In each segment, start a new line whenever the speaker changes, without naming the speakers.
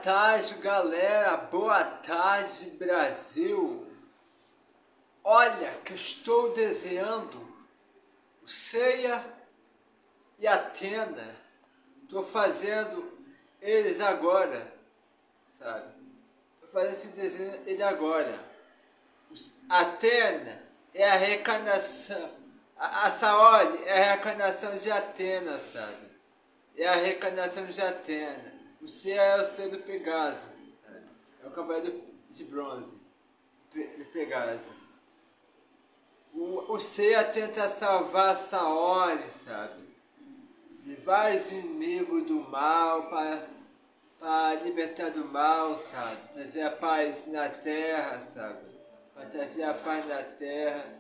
tarde, galera. Boa tarde, Brasil. Olha que eu estou desenhando o Seiya e Athena. Estou fazendo eles agora, sabe? Estou fazendo esse desenho ele agora. Athena é a reencarnação. A Saori é a reencarnação de Athena, sabe? É a reencarnação de Athena. O Seiya é o ser do Pegaso, sabe? É o cavaleiro de bronze de Pegaso. O Seiya tenta salvar a Saori, sabe? De vários inimigos do mal para libertar do mal, sabe? Trazer a paz na terra, sabe? Para trazer a paz na terra.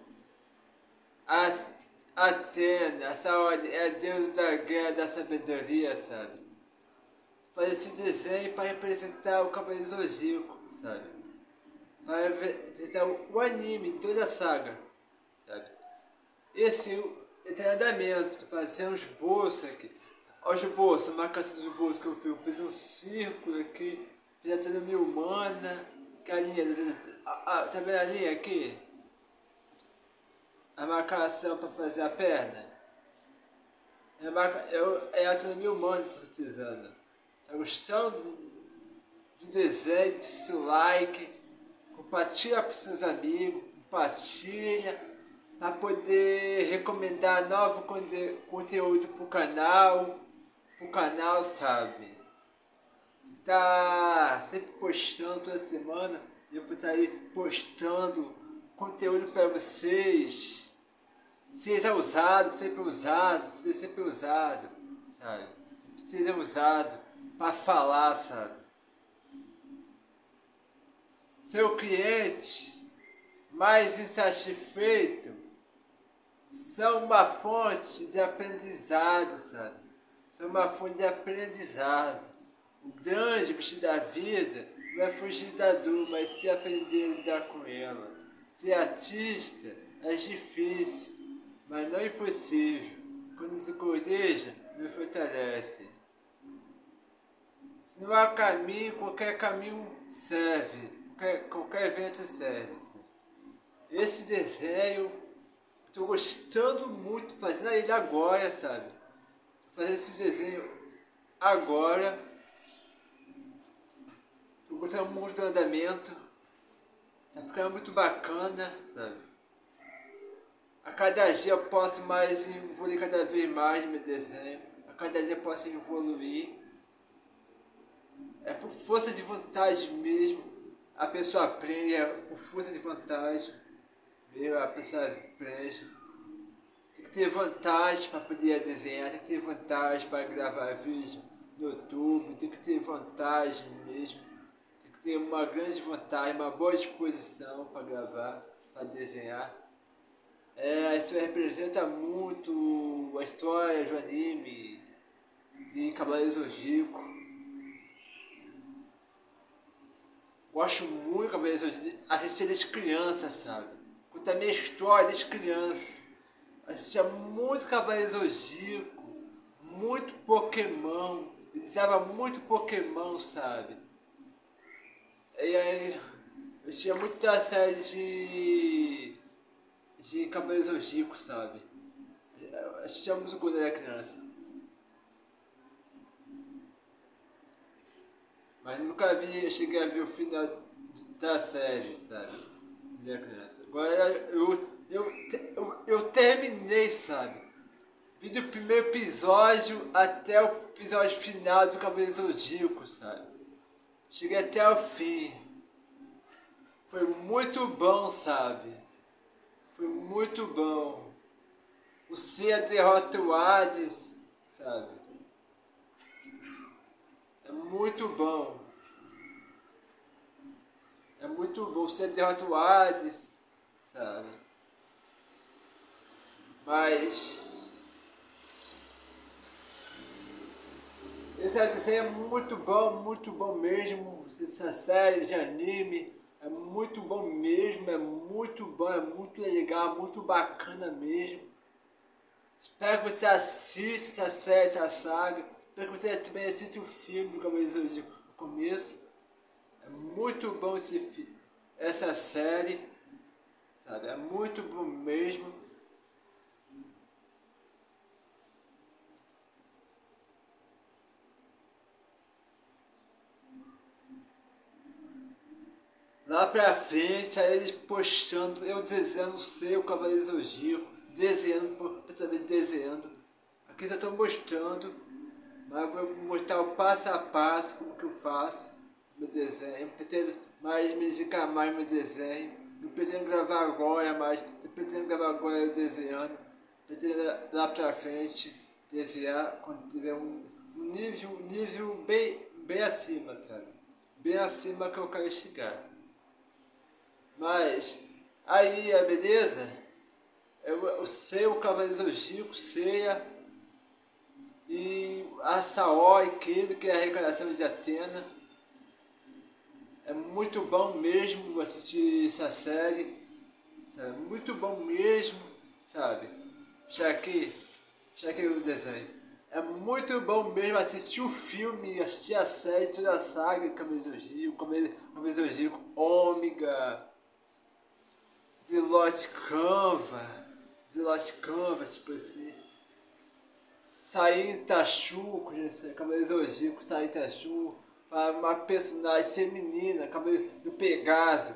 Athena, a Saori é a deusa da guerra, da sabedoria, sabe? Fazer esse desenho para representar o Cavaleiro Zodíaco, sabe? Para representar o anime, toda a saga, sabe? Esse está em andamento, fazer uns bolsos aqui. Olha os bolsos, a marcação dos bolsos que eu fiz. Eu fiz um círculo aqui, fiz a anatomia humana, que a linha, tá vendo a linha aqui? A marcação para fazer a perna. É a anatomia humana que estou utilizando. Tá gostando do desenho? Deixa seu like, compartilha para seus amigos, compartilha para poder recomendar novo conteúdo pro canal, sabe? Tá sempre postando toda semana, eu vou estar aí postando conteúdo para vocês. Seja usado, sempre usado, sabe? Seja usado para falar, sabe? Seu cliente mais insatisfeito são uma fonte de aprendizado, sabe? São uma fonte de aprendizado. O grande bicho da vida não é fugir da dor, mas se aprender a lidar com ela. Ser artista é difícil, mas não é impossível. Quando nos encoraja, nos fortalece. Se não há caminho, qualquer caminho serve. Qualquer evento serve. Esse desenho, estou gostando muito, fazendo ele agora, sabe? Tô fazendo esse desenho agora. Estou gostando muito do andamento. Tá ficando muito bacana, sabe? A cada dia eu posso mais evoluir cada vez mais no meu desenho. A cada dia eu posso evoluir. É por força de vontade mesmo. A pessoa aprende, é por força de vontade. Viu? A pessoa aprende. Tem que ter vontade para poder desenhar. Tem que ter vontade para gravar vídeo no YouTube. Tem que ter vontade mesmo. Tem que ter uma grande vontade, uma boa disposição para gravar, para desenhar. Isso representa muito a história do anime de Cavaleiro Zodíaco. Gosto muito de Cavaleiro Zodíaco, assistia desde criança, sabe? Conta a minha história desde criança. Assistia muito Cavaleiro Zodíaco, muito Pokémon, eu desenhava muito Pokémon, sabe? E aí, eu tinha muita série de Cavaleiro Zodíaco, sabe? Assistia muito quando eu era criança. Mas nunca cheguei a ver o final da série, sabe? Quando eu era criança. Agora eu terminei, sabe? Vi do primeiro episódio até o episódio final do Cavaleiro Zodíaco, sabe? Cheguei até o fim. Foi muito bom, sabe? Foi muito bom. O Seiya derrota o Hades, sabe? É muito bom. É muito bom. O Seiya derrota o Hades, sabe? Mas esse desenho é muito bom mesmo. Essa série de anime é muito bom mesmo, é muito legal, muito bacana mesmo. Espero que você assista essa série, essa saga. Espero que você também assista o filme do Cavaleiro Zodíaco. no começo. É muito bom essa série, sabe? É muito bom mesmo. Lá pra frente, aí eles postando, eu desenhando ser o Cavaleiro Zodíaco, desenhando, também desenhando. Aqui já estou mostrando, mas vou mostrar o passo a passo, como que eu faço meu desenho. Pretendo mais me dedicar mais no meu desenho. Não pretendo gravar agora, mas eu pretendo gravar agora eu desenhando. Pretendo lá pra frente desenhar quando tiver um nível bem acima, sabe? Bem acima que eu quero chegar. Mas aí a beleza, eu sei o Cavaleiro Zodíaco, Seiya e a Saori, que é a reencarnação de Atena. É muito bom mesmo assistir essa série, sabe? Muito bom mesmo, sabe? Já que o desenho. É muito bom mesmo assistir o filme, assistir a série, toda a saga de Cavaleiro Cavaleiro Zodíaco, Ômega, de Lost Canva, tipo assim. Sair Itachu, Cavaleiro Zodíaco, Sair Itachu, uma personagem feminina, Cavaleiro do Pegaso,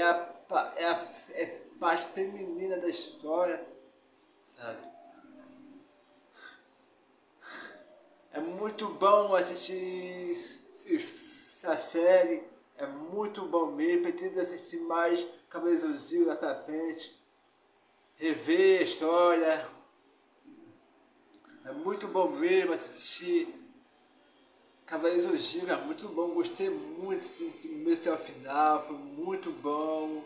é parte feminina da história, sabe? É muito bom assistir essa série, é muito bom mesmo, pretendo assistir mais Cavaleiros do Zodíaco lá pra frente, rever a história, é muito bom mesmo assistir Cavaleiros do Zodíaco, é muito bom, gostei muito do começo até o final, foi muito bom,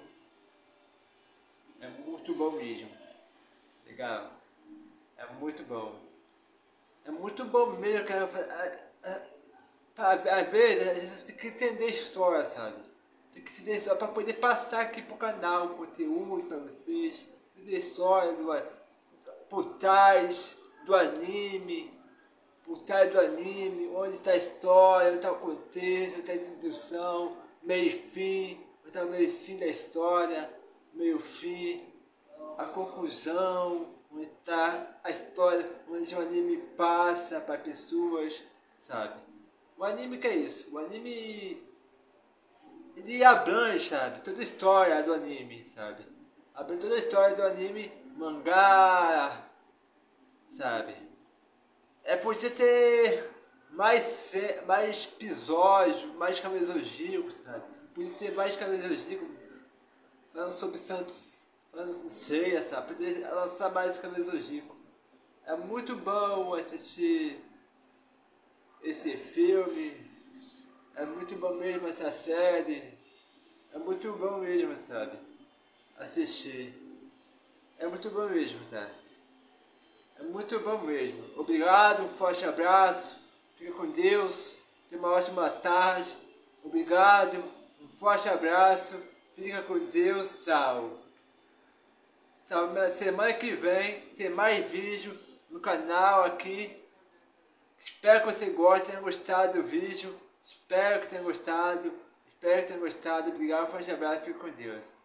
é muito bom mesmo, legal, é muito bom. É muito bom mesmo, cara. Às vezes a gente tem que entender a história, sabe? Tem que entender a história para poder passar aqui pro canal o conteúdo para vocês. Entender a história por trás do anime. Por trás do anime, onde está a história, onde está o contexto, onde está a introdução, meio e fim, onde está o meio e fim da história, meio fim, a conclusão, onde está a história, onde o anime passa para pessoas, sabe? O anime que é isso? O anime ele abrange, sabe? Toda a história do anime, sabe? Abrange toda a história do anime, mangá, sabe? É podia ter mais episódios, mais Cavaleiros do Zodíaco, sabe? Podia ter mais Cavaleiros do Zodíaco falando sobre Santos, falando de Seiya, sabe? Podia lançar mais Cavaleiros do Zodíaco. É muito bom assistir esse filme, é muito bom mesmo essa série, é muito bom mesmo, sabe? Assistir. É muito bom mesmo, tá? É muito bom mesmo. Obrigado, um forte abraço. Fica com Deus. Tenha uma ótima tarde. Obrigado, um forte abraço. Fica com Deus. Tchau. Tchau. Semana que vem tem mais vídeo no canal aqui. Espero que você goste, tenha gostado do vídeo. Espero que tenha gostado. Obrigado, um forte abraço. Fica com Deus.